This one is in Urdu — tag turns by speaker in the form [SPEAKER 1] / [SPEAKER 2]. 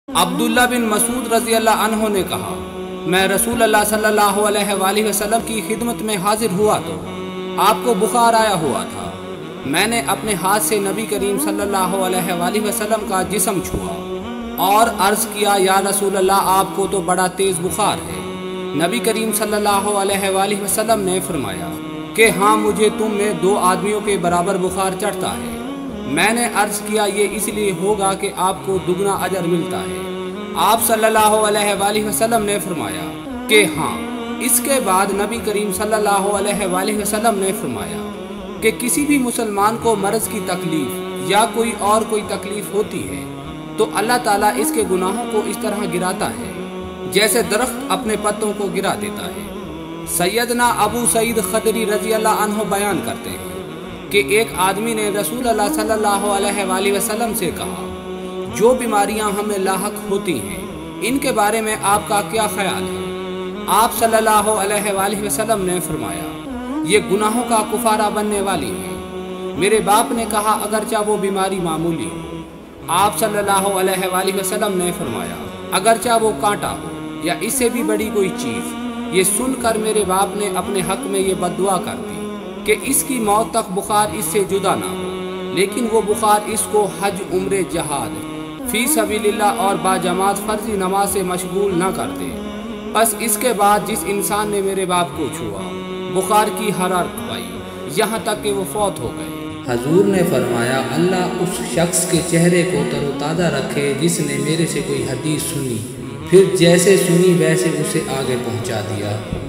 [SPEAKER 1] عبداللہ بن مسعود رضی اللہ عنہ نے کہا، میں رسول اللہ صلی اللہ علیہ وآلہ وسلم کی خدمت میں حاضر ہوا تو آپ کو بخار آیا ہوا تھا۔ میں نے اپنے ہاتھ سے نبی کریم صلی اللہ علیہ وآلہ وسلم کا جسم چھوا اور عرض کیا، یا رسول اللہ آپ کو تو بڑا تیز بخار ہے۔ نبی کریم صلی اللہ علیہ وآلہ وسلم نے فرمایا کہ ہاں، مجھے تم میں 2 آدمیوں کے برابر بخار چڑھتا ہے۔ میں نے عرض کیا، یہ اس لیے ہوگا کہ آپ کو دگنا اجر ملتا ہے۔ آپ صلی اللہ علیہ وآلہ وسلم نے فرمایا کہ ہاں۔ اس کے بعد نبی کریم صلی اللہ علیہ وآلہ وسلم نے فرمایا کہ کسی بھی مسلمان کو مرض کی تکلیف یا کوئی تکلیف ہوتی ہے تو اللہ تعالیٰ اس کے گناہوں کو اس طرح گراتا ہے جیسے درخت اپنے پتوں کو گرا دیتا ہے۔ سیدنا ابو سعید خدری رضی اللہ عنہ بیان کرتے ہیں کہ ایک آدمی نے رسول اللہ صلی اللہ علیہ وآلہ وسلم سے کہا، جو بیماریاں ہمیں لاحق ہوتی ہیں ان کے بارے میں آپ کا کیا خیال ہے؟ آپ صلی اللہ علیہ وآلہ وسلم نے فرمایا، یہ گناہوں کا کفارہ بننے والی ہیں۔ میرے باپ نے کہا، اگرچہ وہ بیماری معمولی ہو۔ آپ صلی اللہ علیہ وآلہ وسلم نے فرمایا، اگرچہ وہ کانٹا ہو یا اس سے بھی بڑی کوئی چیز۔ یہ سن کر میرے باپ نے اپنے حق میں یہ بد دعا کر دی کہ اس کی موت تک بخار اس سے جدا نہ ہو، لیکن وہ بخار اس کو حج، عمرے، جہاد فی سبیل اللہ اور باجماعت فرضی نماز سے مشغول نہ کر دے۔ بس اس کے بعد جس انسان نے میرے باپ کو چھوا، بخار کی حرارت پائی یہاں تک کہ وہ فوت ہو گئے۔
[SPEAKER 2] حضور نے فرمایا، اللہ اس شخص کے چہرے کو تر و تازہ رکھے جس نے میرے سے کوئی حدیث سنی، پھر جیسے سنی ویسے اسے آگے پہنچا دیا۔